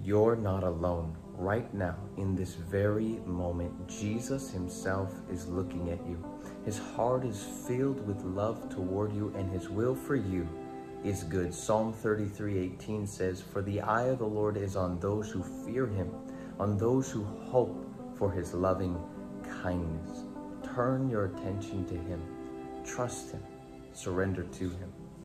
You're not alone. Right now, in this very moment, Jesus himself is looking at you. His heart is filled with love toward you, and his will for you is good. Psalm 33:18 says, "For the eye of the Lord is on those who fear him, on those who hope for his loving kindness." Turn your attention to him. Trust him. Surrender to him.